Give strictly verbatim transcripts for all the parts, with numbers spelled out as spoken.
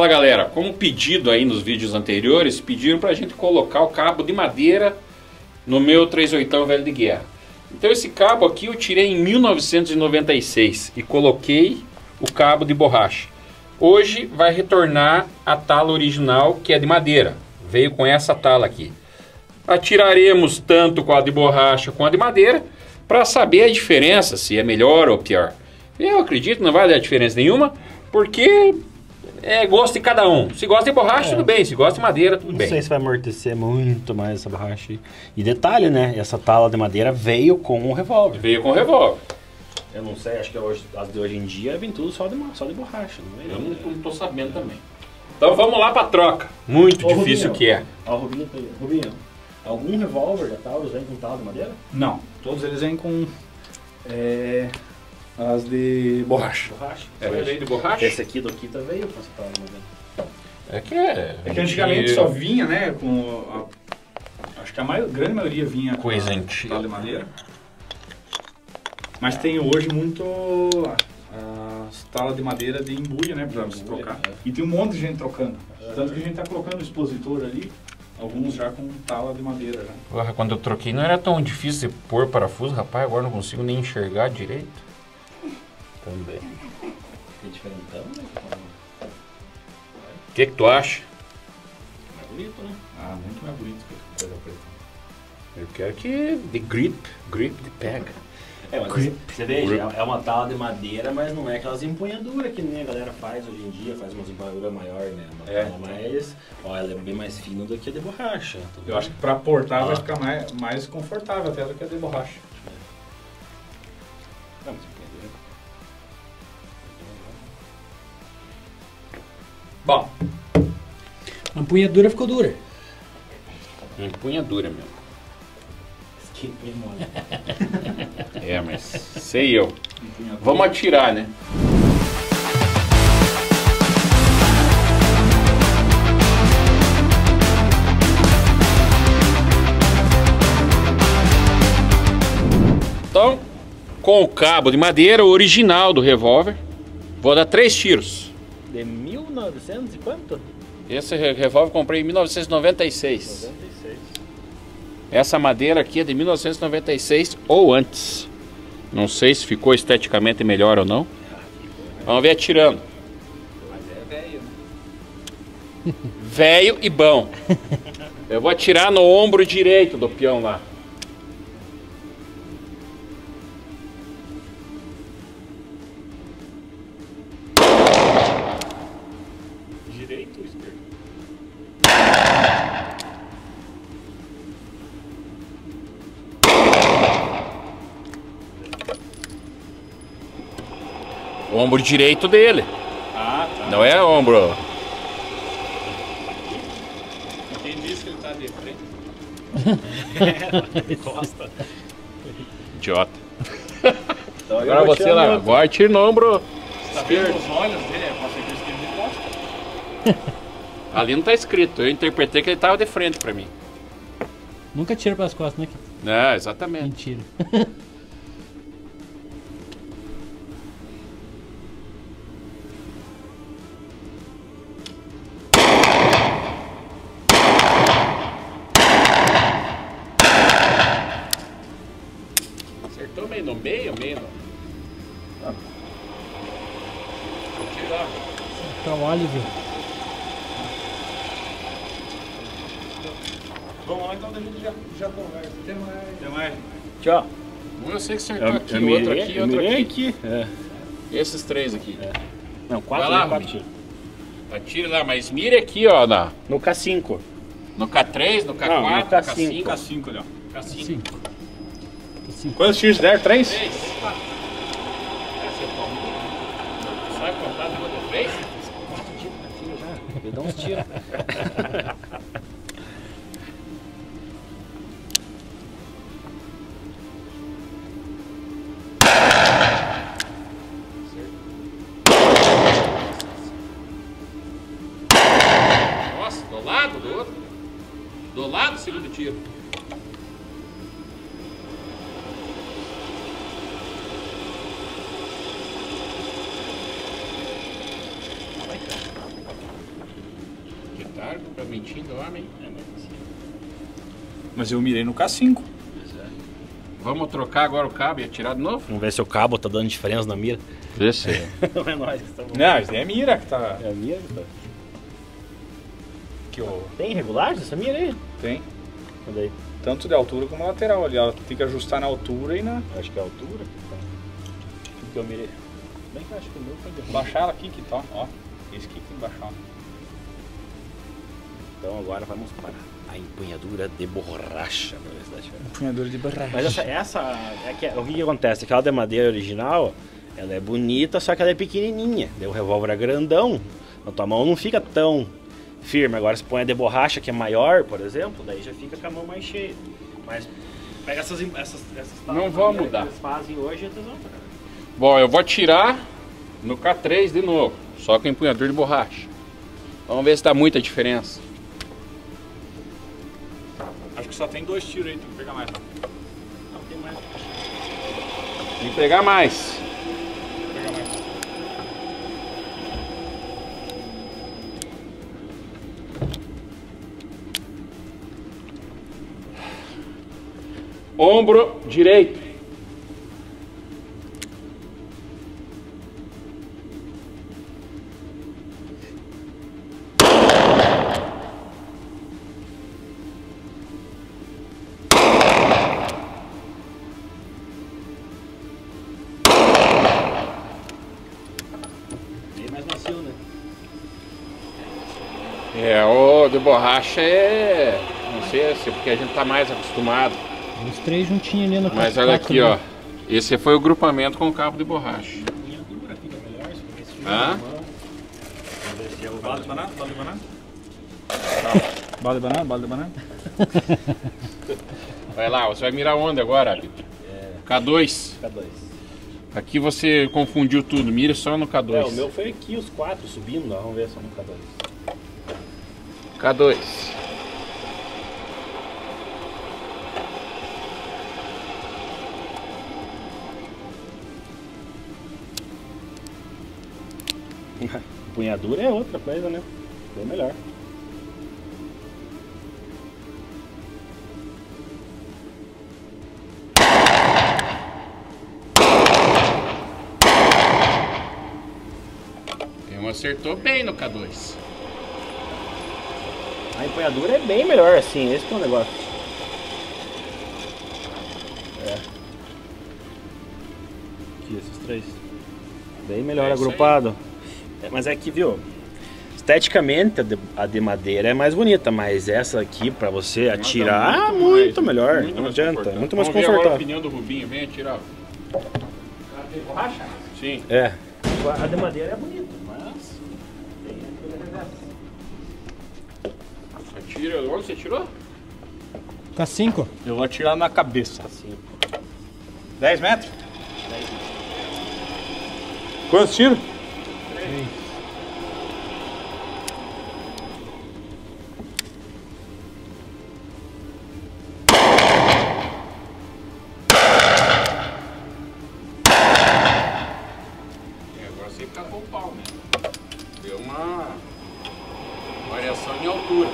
Fala galera, como pedido aí nos vídeos anteriores, pediram pra gente colocar o cabo de madeira no meu trinta e oito velho de guerra. Então esse cabo aqui eu tirei em mil novecentos e noventa e seis e coloquei o cabo de borracha. Hoje vai retornar a tala original, que é de madeira. Veio com essa tala aqui. Atiraremos tanto com a de borracha quanto a de madeira para saber a diferença, se é melhor ou pior. Eu acredito que não vai dar diferença nenhuma, porque é gosto de cada um. Se gosta de borracha, é. tudo bem. Se gosta de madeira, tudo não bem. Não sei se vai amortecer muito mais essa borracha. E detalhe, né? Essa tala de madeira veio com um revólver. Veio com um revólver. Eu não sei, acho que hoje, as de hoje em dia vem tudo só de, só de borracha. Não é? Eu não, não tô sabendo também. Então vamos lá pra troca. Muito Ô, difícil Rubinho, que é. Ó, Rubinho, Rubinho, algum revólver da Taurus vem com tala de madeira? Não, todos eles vêm com é, as de borracha. Borracha? É, veio de borracha? Esse aqui do Kita veio com essa tala de madeira. É que é... É que antigamente só vinha, né, com... A, acho que a maior, grande maioria vinha com coisa a antiga. tala de madeira. Mas tem hoje muito as talas de madeira de embuia, né, pra você trocar. É. E tem um monte de gente trocando. É. Tanto que a gente tá colocando o expositor ali, alguns já com tala de madeira. Já. Porra, quando eu troquei não era tão difícil de pôr parafuso, rapaz, agora não consigo nem enxergar direito. Também. É diferentão, né? O que que tu acha? Mais bonito, né? Ah, muito mais bonito que a coisa preta. Eu quero que de grip, grip de pega. É, mas grip. Você veja, é uma tala de madeira, mas não é aquelas empunhaduras que nem a galera faz hoje em dia, faz umas empunhaduras maiores, né? Uma É. tala mais... Ó, ela é bem mais fina do que a de borracha. Tá Eu acho que pra portar ah. vai ficar mais, mais confortável até do que a de borracha. Não, mas empunhadura... Bom, A empunhadura ficou dura. Empunhadura mesmo. Que memória. É, mas sei eu. Vamos atirar, né? Então, com o cabo de madeira original do revólver, vou dar três tiros. De mil e novecentos e quanto? Esse revólver eu comprei em mil novecentos e noventa e seis. noventa e seis. Essa madeira aqui é de mil novecentos e noventa e seis ou antes. Não sei se ficou esteticamente melhor ou não. Vamos ver atirando. mas é velho, né? Velho e bom. Eu vou atirar no ombro direito do peão lá. Direito ou esquerdo? O ombro direito dele. Ah, tá. Não é ombro. Quem disse que ele tá de frente? Costa. Idiota. Então, Agora você lá. Agora tira no ombro. Você tá vendo os olhos dele? É, pode ser que ele esteja de costa. Ali não tá escrito. Eu interpretei que ele tava de frente pra mim. Nunca tira pelas costas, né? É, exatamente. Mentira. Acertou meio no meio, meio no... Ah. Vou tirar. Tá o Oliver. Vamos lá, então a gente já, já conversa. Até mais. Até mais. Tchau. Um eu sei que acertou Eu, aqui, eu outro mirei, aqui, eu outro mirei aqui. aqui. É. Esses três aqui. É. Não, quatro, Vai lá, né? Quatro Rubinho. tiros. Atire lá, mas mire aqui, ó, na, No K cinco. no K três, no K quatro, Não, no K no cinco. K cinco. K cinco ali, ó. K cinco. Cinco. Cinco. Quantos tiros der? Três? Três. Sabe contar no outro três? Quatro tiros, tira já. Eu dou uns tiros. Nossa, do lado do outro. Do lado do segundo tiro. mentindo, homem. É, mas assim, Mas eu mirei no K cinco. pois é. Vamos trocar agora o cabo e atirar de novo? Vamos ver se o cabo tá dando diferença na mira. Vê se. Não é nóis que estamos. Não, isso daí é mira que tá. É a mira que tá. Que eu... Tem regulagem essa mira aí? Tem. Cadê aí? Tanto de altura como lateral ali. Ela tem que ajustar na altura e na. Acho que é a altura. O que eu mirei? Bem que eu acho que o meu foi de Baixar ela aqui que tá, ó. Esse aqui tem que baixar. Então agora vamos para a empunhadura de borracha. Pra ver se dá diferença. Empunhadura de borracha. Mas essa, essa é que, o que, que acontece? Aquela de madeira original, ela é bonita, só que ela é pequenininha. Daí o revólver é grandão, na tua mão não fica tão firme. Agora se põe a de borracha que é maior, por exemplo, daí já fica com a mão mais cheia. Mas pega essas essas, essas Não vão mudar. que eles fazem hoje, eles vão pegar. Bom, eu vou atirar no K três de novo, só com empunhador de borracha. Vamos ver se dá muita diferença. Acho que só tem dois tiros aí, tem que pegar mais. Não tem mais. Tem que pegar mais. Pegar mais. Ombro direito. Bem mais macio, né? É, o de borracha é... Não sei se é porque a gente tá mais acostumado. Os três juntinhos ali no Mas quatro olha quatro, aqui, né? ó. Esse foi o grupamento com o cabo de borracha. Empunhadura fica melhor, se porque se fica Hã? na mão. Vamos ver se é o Bala de vaso. banana? Bala de banana? Bala de banana? Bala de banana? Vai lá, você vai mirar onde agora, Abito? K dois. K dois. Aqui você confundiu tudo, mira só no K dois. É, o meu foi aqui, os quatro subindo, ó. Vamos ver só no K dois. K dois. Empunhadura é outra coisa, né? Bem melhor. Então acertou bem no K dois. A empunhadura é bem melhor assim, esse que é o negócio. É. Aqui, esses três. Bem melhor É isso agrupado. É, mas é que, viu? Esteticamente a de, a de madeira é mais bonita, mas essa aqui pra você atirar, Muito muito, mais- melhor. muito não mais adianta, confortável. muito mais Vamos ver agora a confortável. opinião do Rubinho, vem atirar. De borracha? Sim. É. A de madeira é bonita, mas tem aquele reverso. Atira. Onde você tirou? K cinco. Eu vou atirar na cabeça. Assim. dez metros? Quantos tiros? É, agora você acabou o pau, né? Deu uma variação em altura.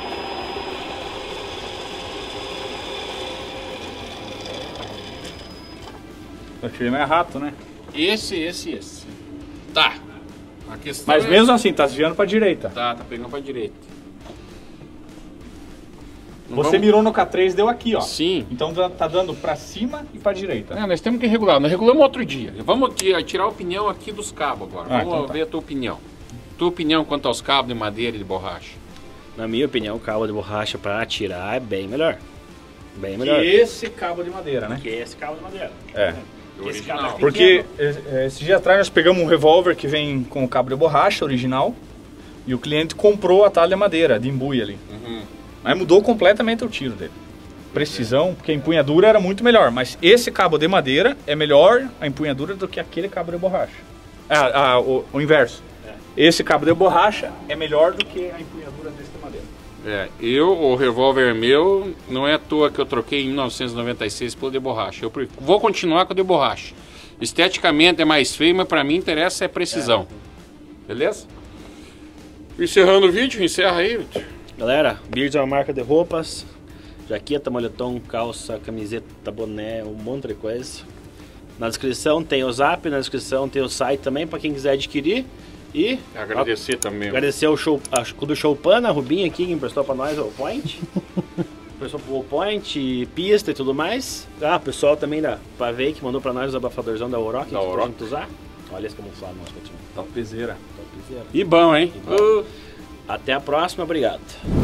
Eu tirei mais rato, né? Esse, esse, esse. Tá. A questão Mas é- mesmo assim, tá desviando pra direita. Tá, tá pegando pra direita. Não Você vamos- mirou no K três, deu aqui, ó. Sim. Então tá- tá dando pra cima e pra direita. É, nós temos que regular. Nós regulamos outro dia. Vamos aqui, ó, tirar a opinião aqui dos cabos agora. Ah, Vamos então tá. ver a tua opinião. Tua opinião quanto aos cabos de madeira e de borracha. Na minha opinião, o cabo de borracha para atirar é bem melhor. Bem melhor. Que esse cabo de madeira, né? Que esse cabo de madeira. É. Do Esse original. cabo é Porque eh, esses dias atrás nós pegamos um revólver que vem com o cabo de borracha original e o cliente comprou a talha de madeira, de embuia ali. Uhum. Mas mudou completamente o tiro dele. Precisão, porque a empunhadura era muito melhor. Mas esse cabo de madeira é melhor a empunhadura do que aquele cabo de borracha. Ah, ah, o, o inverso. Esse cabo de borracha é melhor do que a empunhadura desse de madeira. É, eu, o revólver meu, não é à toa que eu troquei em mil novecentos e noventa e seis pelo de borracha. Eu pre- vou continuar com o de borracha. Esteticamente é mais feio, mas pra mim interessa é precisão. Beleza? Encerrando o vídeo, encerra aí, Victor. Galera, Beards é uma marca de roupas, jaqueta, moletom, calça, camiseta, boné, um monte de coisa. Na descrição tem o zap, na descrição tem o site também para quem quiser adquirir. E agradecer também. Agradecer ao show, a, do Showpan, a Rubinha aqui que emprestou para nós o Point. Emprestou o Point, pista e tudo mais. Ah, o pessoal também da Pavei que mandou para nós o abafadorzão da Oroc, da que Oroc. pra gente usar. Olha esse camuflado nosso. Topzera. Topzera. E bom, hein? E bom. Uh. Até a próxima, obrigado.